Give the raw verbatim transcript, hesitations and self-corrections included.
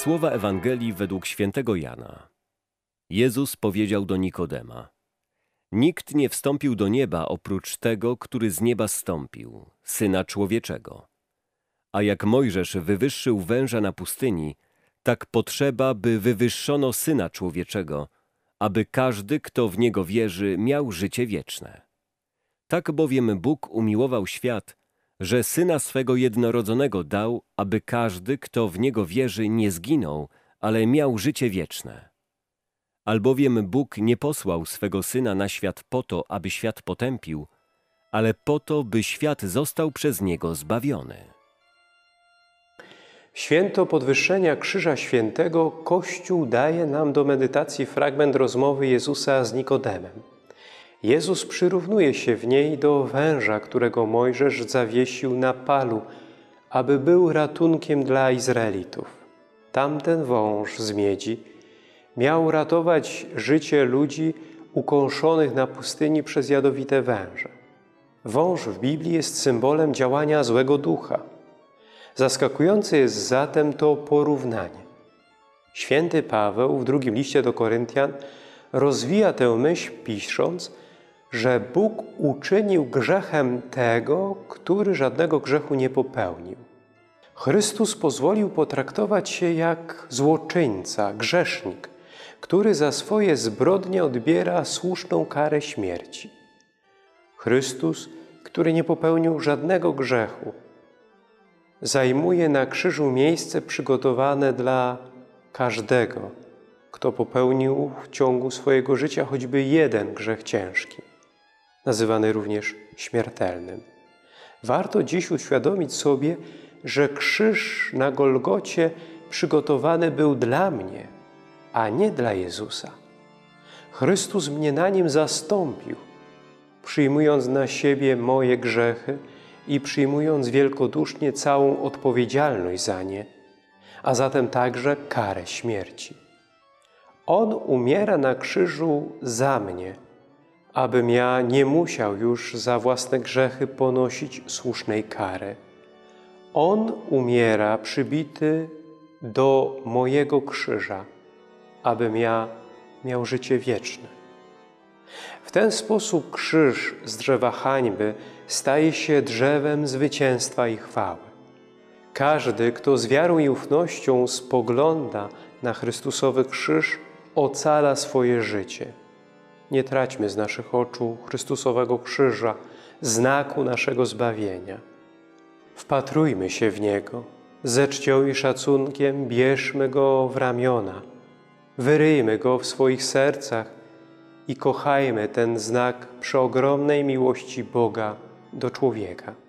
Słowa Ewangelii według świętego Jana. Jezus powiedział do Nikodema: Nikt nie wstąpił do nieba oprócz tego, który z nieba zstąpił, Syna Człowieczego. A jak Mojżesz wywyższył węża na pustyni, tak potrzeba, by wywyższono Syna Człowieczego, aby każdy, kto w Niego wierzy, miał życie wieczne. Tak bowiem Bóg umiłował świat, że Syna swego jednorodzonego dał, aby każdy, kto w Niego wierzy, nie zginął, ale miał życie wieczne. Albowiem Bóg nie posłał swego Syna na świat po to, aby świat potępił, ale po to, by świat został przez Niego zbawiony. Święto podwyższenia Krzyża Świętego Kościół daje nam do medytacji fragment rozmowy Jezusa z Nikodemem. Jezus przyrównuje się w niej do węża, którego Mojżesz zawiesił na palu, aby był ratunkiem dla Izraelitów. Tamten wąż z miedzi miał ratować życie ludzi ukąszonych na pustyni przez jadowite węże. Wąż w Biblii jest symbolem działania złego ducha. Zaskakujące jest zatem to porównanie. Święty Paweł w drugim liście do Koryntian rozwija tę myśl, pisząc, że Bóg uczynił grzechem tego, który żadnego grzechu nie popełnił. Chrystus pozwolił potraktować się jak złoczyńca, grzesznik, który za swoje zbrodnie odbiera słuszną karę śmierci. Chrystus, który nie popełnił żadnego grzechu, zajmuje na krzyżu miejsce przygotowane dla każdego, kto popełnił w ciągu swojego życia choćby jeden grzech ciężki, nazywany również śmiertelnym. Warto dziś uświadomić sobie, że krzyż na Golgocie przygotowany był dla mnie, a nie dla Jezusa. Chrystus mnie na nim zastąpił, przyjmując na siebie moje grzechy i przyjmując wielkodusznie całą odpowiedzialność za nie, a zatem także karę śmierci. On umiera na krzyżu za mnie, abym ja nie musiał już za własne grzechy ponosić słusznej kary. On umiera przybity do mojego krzyża, abym ja miał życie wieczne. W ten sposób krzyż z drzewa hańby staje się drzewem zwycięstwa i chwały. Każdy, kto z wiarą i ufnością spogląda na Chrystusowy krzyż, ocala swoje życie. Nie traćmy z naszych oczu Chrystusowego krzyża, znaku naszego zbawienia. Wpatrujmy się w Niego, ze czcią i szacunkiem bierzmy Go w ramiona, wyryjmy Go w swoich sercach i kochajmy ten znak przeogromnej miłości Boga do człowieka.